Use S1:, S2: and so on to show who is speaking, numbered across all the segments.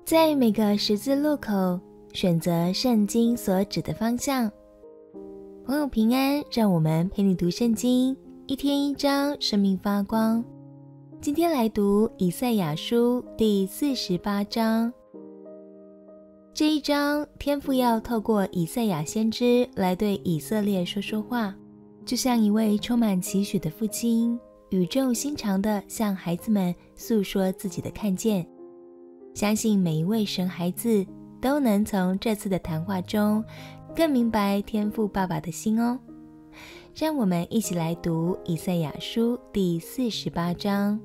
S1: 在每个十字路口选择圣经所指的方向。朋友平安，让我们陪你读圣经，一天一章，生命发光。今天来读以赛亚书第48章。这一章，天父要透过以赛亚先知来对以色列说话，就像一位充满期许的父亲，语重心长地向孩子们诉说自己的看见。相信每一位神孩子都能从这次的谈话中更明白天父爸爸的心哦。让我们一起来读以赛亚书第48章。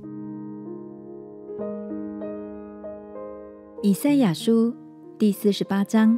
S2: 以赛亚书第48章。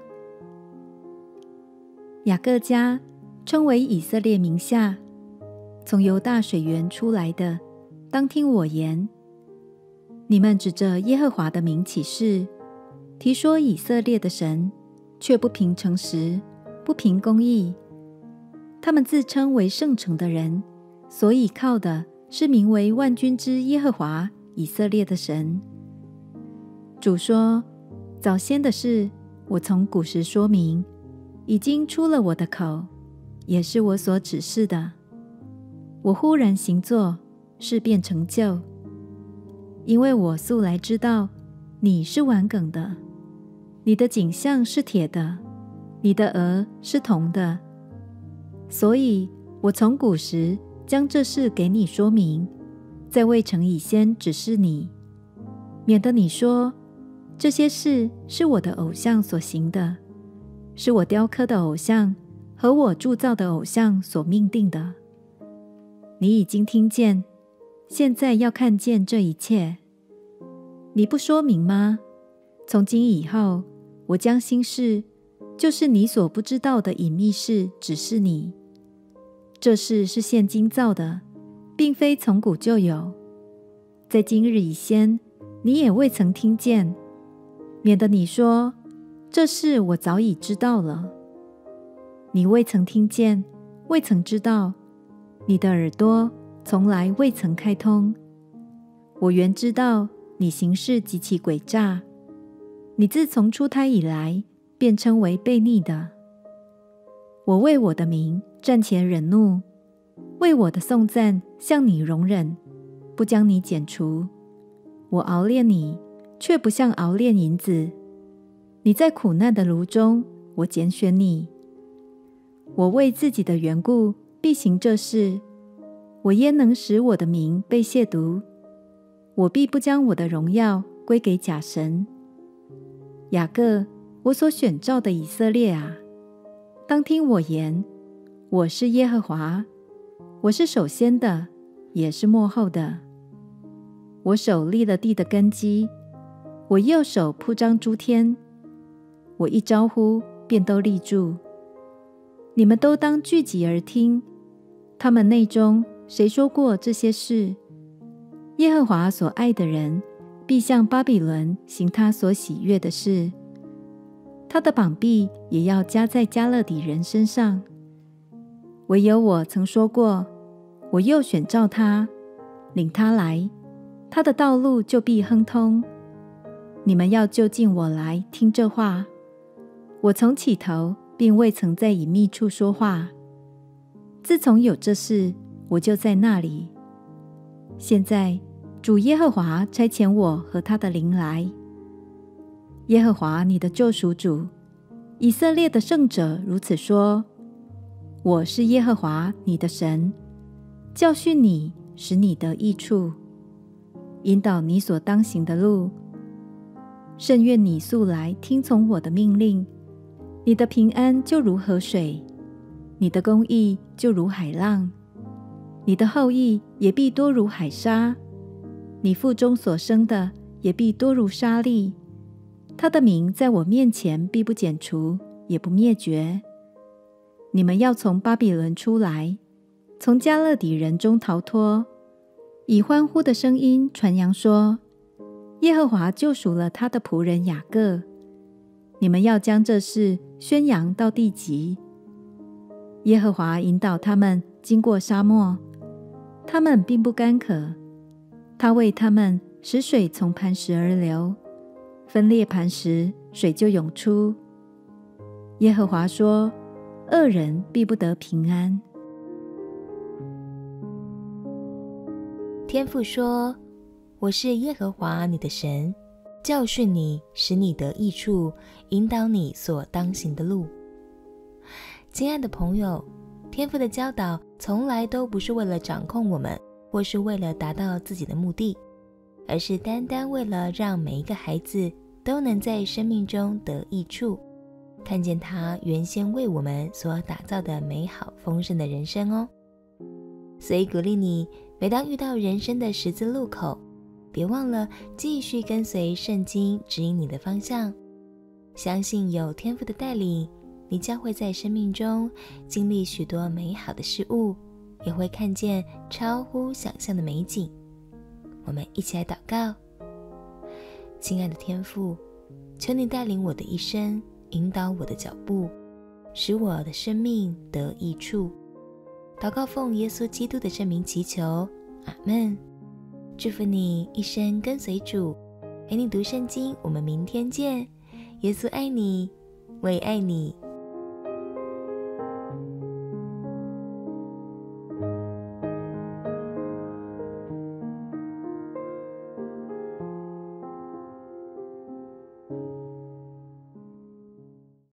S2: 雅各家称为以色列名下，从犹大水源出来的，当听我言。你们指着耶和华的名起誓，提说以色列的神，却不凭诚实，不凭公义。他们自称为圣城的人，所倚靠的是名为万军之耶和华以色列的神。主说，早先的事，我从古时说明，已经出了我的口，也是我所指示的。我忽然行作，事便成就。因为我素来知道你是顽梗的，你的颈项是铁的，你的额是铜的，所以我从古时将这事给你说明，在未成以先指示你，免得你说这些事是我的偶像所行的，是我雕刻的偶像和我铸造的偶像所命定的。你已经听见，现在要看见这一切。你不说明吗？从今以后，我将新事，就是你所不知道的隐秘事，指示你。这事是现今造的，并非从古就有。在今日以先，你也未曾听见，免得你说，这事我早已知道了。你未曾听见，未曾知道，你的耳朵从来未曾开通。我原知道你行事极其诡诈，你自从出胎以来，便称为悖逆的。我为我的名暂且忍怒，为我的颂赞向你容忍，不将你剪除。我熬炼你，却不像熬炼银子。你在苦难的炉中，我拣选你。我为自己的缘故必行这事，我焉能使我的名被亵渎？我必不将我的荣耀归给假神。雅各，我所选召的以色列啊，当听我言。我是耶和华，我是首先的，也是末后的。我手立了地的根基，我右手铺张诸天。我一招呼，便都立住。你们都当聚集而听。他们内中谁说过这些事？耶和华所爱的人，必向巴比伦行他所喜悦的事，他的膀臂也要加在加勒底人身上。唯有我曾说过，我又选召他，领他来，他的道路就必亨通。你们要就近我来听这话。我从起头并未曾在隐秘处说话，自从有这事，我就在那里。现在主耶和华差遣我和他的灵来。耶和华你的救赎主，以色列的圣者如此说，我是耶和华你的神，教训你，使你得益处，引导你所当行的路。甚愿你素来听从我的命令，你的平安就如河水，你的公义就如海浪，你的后裔也必多如海沙，你腹中所生的也必多如沙粒。他的名在我面前必不剪除，也不灭绝。你们要从巴比伦出来，从加勒底人中逃脱，以欢呼的声音传扬说，耶和华救赎了他的仆人雅各。你们要将这事宣扬到地极。耶和华引导他们经过沙漠，他们并不干渴。他为他们使水从磐石而流， 分裂磐石，水就涌出。耶和华说，恶人必不得平安。
S1: 天父说，我是耶和华你的神，教训你，使你得益处，引导你所当行的路。亲爱的朋友，天父的教导从来都不是为了掌控我们，或是为了达到自己的目的，而是单单为了让每一个孩子都能在生命中得益处，看见他原先为我们所打造的美好丰盛的人生哦。所以鼓励你，每当遇到人生的十字路口，别忘了继续跟随圣经指引你的方向，相信有天父的带领，你将会在生命中经历许多美好的事物，也会看见超乎想象的美景。我们一起来祷告。亲爱的天父，求你带领我的一生，引导我的脚步，使我的生命得益处。祷告奉耶稣基督的圣名祈求，阿们。祝福你一生跟随主，陪你读圣经，我们明天见。耶稣爱你，我也爱你。